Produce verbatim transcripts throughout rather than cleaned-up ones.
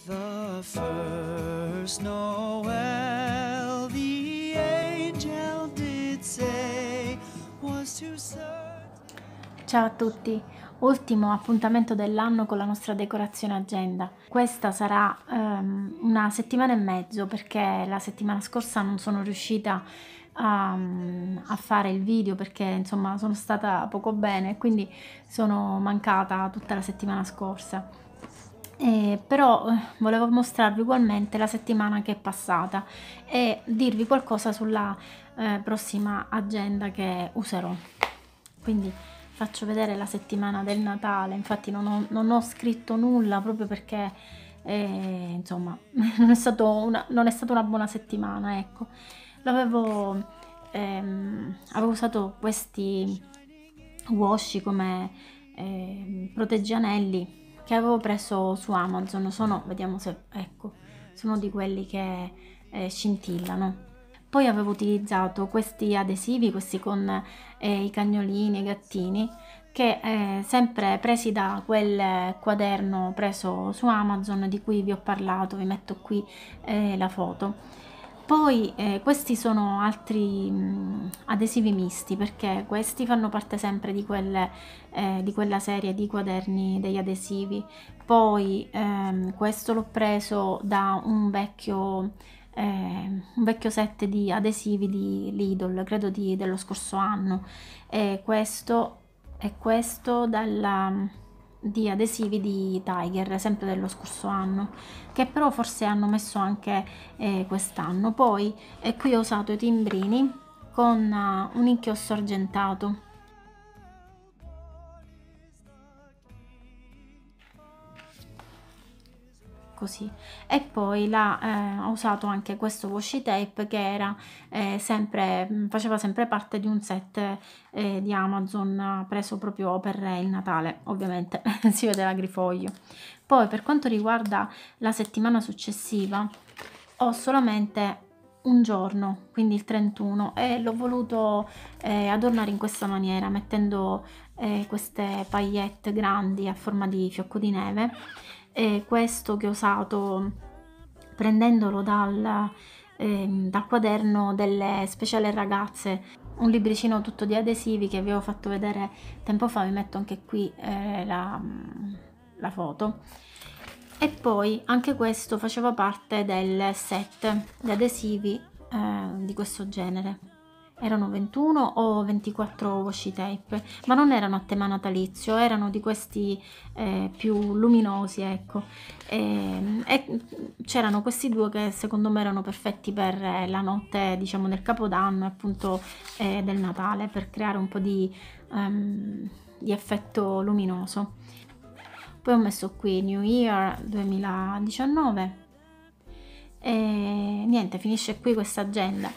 The first Noel, the angel did say, was to serve. Ciao a tutti, ultimo appuntamento dell'anno con la nostra decorazione agenda. Questa sarà um, una settimana e mezzo perché la settimana scorsa non sono riuscita a, a fare il video perché insomma sono stata poco bene e quindi sono mancata tutta la settimana scorsa. Eh, però eh, volevo mostrarvi ugualmente la settimana che è passata e dirvi qualcosa sulla eh, prossima agenda che userò. Quindi faccio vedere la settimana del Natale. Infatti non ho, non ho scritto nulla proprio perché eh, insomma non è, stato una, non è stata una buona settimana, ecco. L'avevo ehm, avevo usato questi washi come eh, proteggianelli che avevo preso su Amazon. Sono, vediamo se, ecco, sono di quelli che eh, scintillano. Poi avevo utilizzato questi adesivi, questi con eh, i cagnolini e i gattini, che eh, sempre presi da quel quaderno preso su Amazon di cui vi ho parlato, vi metto qui eh, la foto. Poi eh, questi sono altri mh, adesivi misti, perché questi fanno parte sempre di, quelle, eh, di quella serie di quaderni degli adesivi. Poi ehm, questo l'ho preso da un vecchio, eh, un vecchio set di adesivi di Lidl, credo di, dello scorso anno. E questo è questo dalla di adesivi di Tiger, sempre dello scorso anno, che però forse hanno messo anche eh, quest'anno. Poi e qui ho usato i timbrini con uh, un inchiostro argentato. Così. E poi là, eh, ho usato anche questo washi tape che era eh, sempre faceva sempre parte di un set eh, di Amazon preso proprio per il Natale, ovviamente si vede l'agrifoglio. Poi per quanto riguarda la settimana successiva ho solamente un giorno, quindi il trentuno, e l'ho voluto eh, adornare in questa maniera, mettendo eh, queste paillette grandi a forma di fiocco di neve. E questo che ho usato prendendolo dal, eh, dal quaderno delle speciali ragazze, un libricino tutto di adesivi che vi avevo fatto vedere tempo fa, vi metto anche qui eh, la, la foto. E poi anche questo faceva parte del set di adesivi eh, di questo genere. Erano ventuno o ventiquattro washi tape, ma non erano a tema natalizio, erano di questi eh, più luminosi, ecco. E, e c'erano questi due che secondo me erano perfetti per la notte, diciamo, del Capodanno e appunto eh, del Natale, per creare un po' di, um, di effetto luminoso. Poi ho messo qui New Year duemiladiciannove. E niente, finisce qui questa agenda.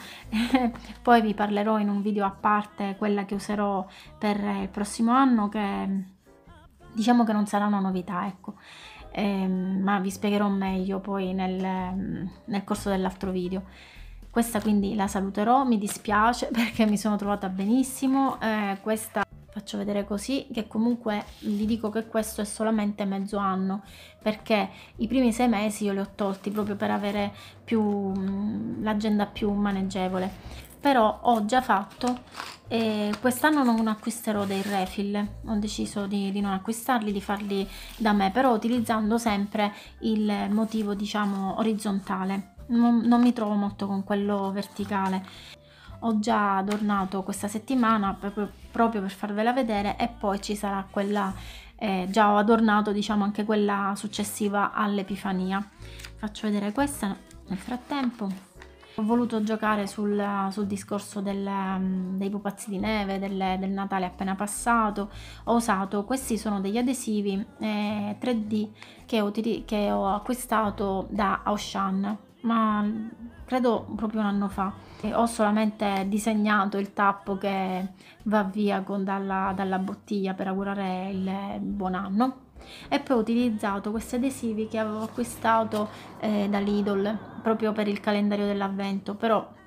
Poi vi parlerò in un video a parte quella che userò per il prossimo anno, che diciamo che non sarà una novità, ecco. Eh, ma vi spiegherò meglio poi nel, nel corso dell'altro video. Questa quindi la saluterò, mi dispiace perché mi sono trovata benissimo. Eh, questa faccio vedere così, che comunque vi dico che questo è solamente mezzo anno, perché i primi sei mesi io li ho tolti proprio per avere più l'agenda più maneggevole. Però ho già fatto e quest'anno non acquisterò dei refill, ho deciso di, di non acquistarli, di farli da me, però utilizzando sempre il motivo, diciamo, orizzontale. Non, non mi trovo molto con quello verticale. Ho già adornato questa settimana proprio, proprio per farvela vedere, e poi ci sarà quella, eh, già ho adornato, diciamo, anche quella successiva all'Epifania. Faccio vedere questa nel frattempo. Ho voluto giocare sul, sul discorso del, dei pupazzi di neve, del, del Natale appena passato. Ho usato, questi sono degli adesivi eh, tre D che ho, che ho acquistato da Auchan, ma credo proprio un anno fa. E ho solamente disegnato il tappo che va via con, dalla, dalla bottiglia per augurare il buon anno, e poi ho utilizzato questi adesivi che avevo acquistato eh, da Lidl proprio per il calendario dell'avvento, però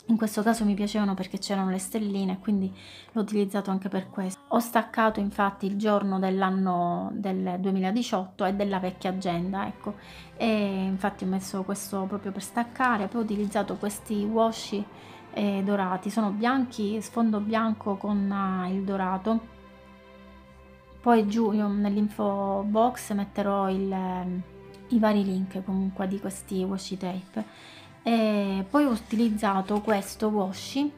In questo caso mi piacevano perché c'erano le stelline, quindi l'ho utilizzato anche per questo. Ho staccato infatti il giorno dell'anno del duemiladiciotto e della vecchia agenda, ecco, e infatti ho messo questo proprio per staccare. Poi ho utilizzato questi washi eh, dorati, sono bianchi, sfondo bianco con uh, il dorato. Poi giù nell'info box metterò il, i vari link comunque di questi washi tape. E poi ho utilizzato questo washi,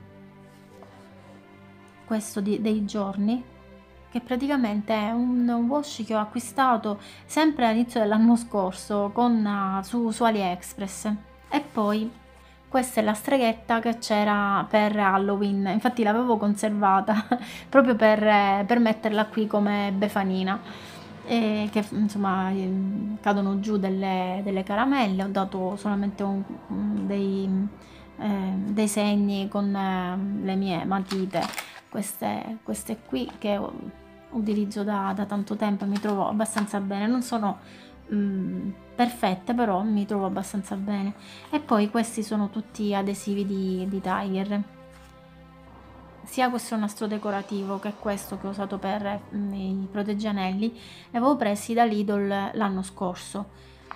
questo di, dei giorni, che praticamente è un washi che ho acquistato sempre all'inizio dell'anno scorso con, uh, su, su AliExpress. E poi questa è la streghetta che c'era per Halloween, infatti l'avevo conservata proprio per, per metterla qui come Befana. E che insomma cadono giù delle, delle caramelle. Ho dato solamente un, un, dei, eh, dei segni con eh, le mie matite, queste, queste qui che utilizzo da, da tanto tempo, mi trovo abbastanza bene, non sono mh, perfette, però mi trovo abbastanza bene. E poi questi sono tutti adesivi di, di Tiger, sia questo nastro decorativo che questo che ho usato per mh, i proteggianelli, li avevo presi da Lidl l'anno scorso.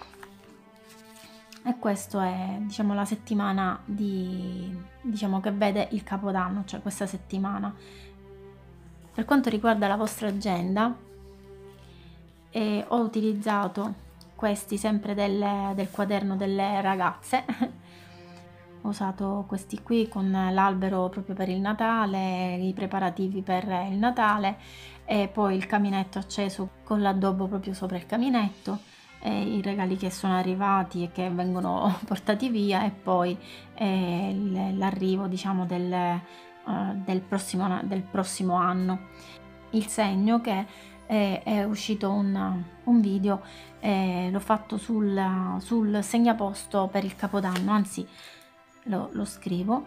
E questo è, diciamo, la settimana di, diciamo, che vede il Capodanno, cioè questa settimana. Per quanto riguarda la vostra agenda, eh, ho utilizzato questi sempre del, del quaderno delle ragazze. Ho usato questi qui con l'albero proprio per il Natale, i preparativi per il Natale, e poi il caminetto acceso con l'addobbo proprio sopra il caminetto, e i regali che sono arrivati e che vengono portati via, e poi eh, l'arrivo, diciamo, del, uh, del, prossimo, del prossimo anno. Il segno che eh, è uscito un, un video, eh, l'ho fatto sul, sul segnaposto per il Capodanno, anzi Lo, lo scrivo,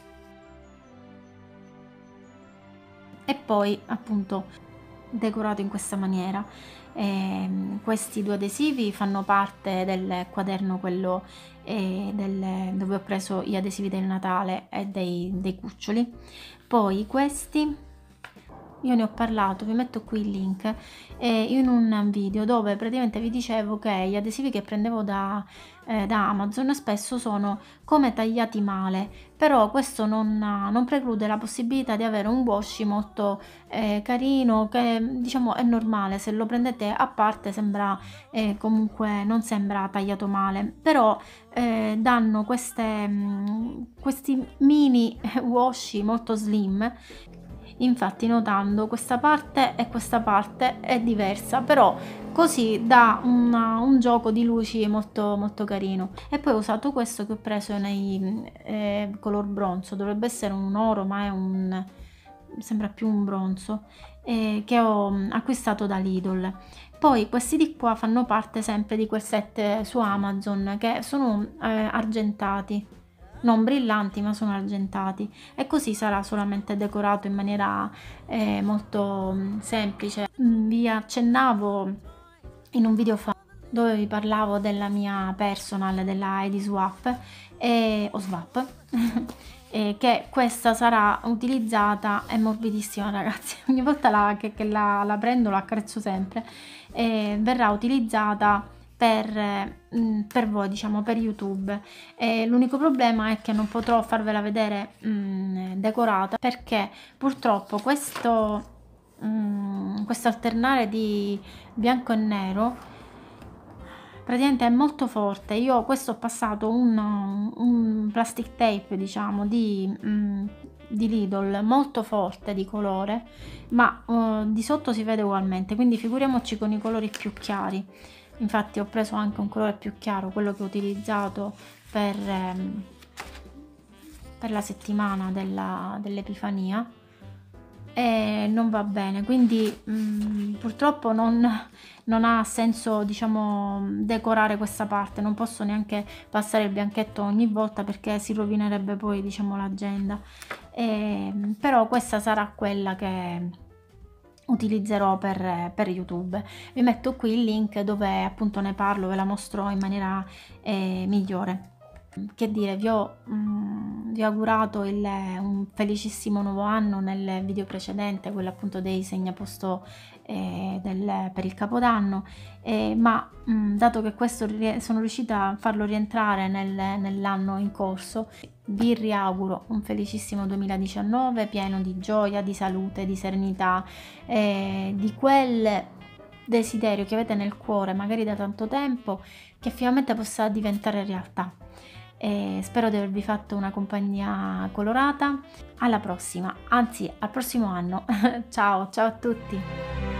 e poi appunto decorato in questa maniera. E questi due adesivi fanno parte del quaderno, quello eh, del, dove ho preso gli adesivi del Natale e dei, dei cuccioli. Poi questi io ne ho parlato, vi metto qui il link, eh, in un video dove praticamente vi dicevo che gli adesivi che prendevo da, eh, da Amazon spesso sono come tagliati male, però questo non, non preclude la possibilità di avere un washi molto eh, carino, che diciamo è normale, se lo prendete a parte sembra eh, comunque non sembra tagliato male, però eh, danno queste, mh, questi mini washi molto slim. Infatti, notando questa parte e questa parte è diversa, però così dà una, un gioco di luci molto molto carino. E poi ho usato questo che ho preso nei eh, color bronzo, dovrebbe essere un oro ma è un, sembra più un bronzo, eh, che ho acquistato da Lidl. Poi questi di qua fanno parte sempre di quel set su Amazon, che sono eh, argentati, non brillanti ma sono argentati, e così sarà solamente decorato in maniera eh, molto mh, semplice. Mm, vi accennavo in un video fa dove vi parlavo della mia personal, della Ediswap e, o Swap e che questa sarà utilizzata, è morbidissima ragazzi, ogni volta la, che, che la, la prendo la accarezzo sempre, e verrà utilizzata Per, per voi, diciamo, per YouTube. L'unico problema è che non potrò farvela vedere mh, decorata, perché purtroppo questo, mh, questo alternare di bianco e nero praticamente è molto forte. Io questo ho passato un, un plastic tape, diciamo, di, mh, di Lidl molto forte di colore, ma uh, di sotto si vede ugualmente, quindi figuriamoci con i colori più chiari. Infatti ho preso anche un colore più chiaro, quello che ho utilizzato per, ehm, per la settimana dell'Epifania, e non va bene, quindi mh, purtroppo non, non ha senso, diciamo, decorare questa parte. Non posso neanche passare il bianchetto ogni volta perché si rovinerebbe poi, diciamo, l'agenda. Però questa sarà quella che utilizzerò per, per YouTube. Vi metto qui il link dove appunto ne parlo, ve la mostro in maniera eh, migliore. Che dire, vi ho, mm, vi ho augurato il, un felicissimo nuovo anno nel video precedente, quello appunto dei segnaposto eh, del, per il Capodanno, eh, ma mm, dato che questo sono riuscita a farlo rientrare nel, nell'anno in corso, vi riauguro un felicissimo duemiladiciannove pieno di gioia, di salute, di serenità, eh, di quel desiderio che avete nel cuore magari da tanto tempo, che finalmente possa diventare realtà. E spero di avervi fatto una compagnia colorata. Alla prossima, anzi al prossimo anno. Ciao, ciao a tutti!